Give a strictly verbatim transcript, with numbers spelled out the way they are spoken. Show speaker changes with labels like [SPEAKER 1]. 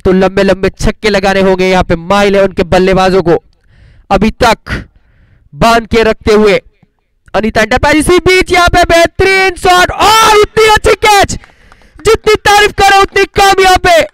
[SPEAKER 1] तो लंबे लंबे छक्के लगाने होंगे यहाँ पे माई इलेवन के बल्लेबाजों को। अभी तक बांध के रखते हुए अनीता एंटरप्राइज इसी बीच यहाँ पे बेहतरीन शॉट और उतनी अच्छी कैच, जितनी तारीफ करो उतनी कम यहाँ पे।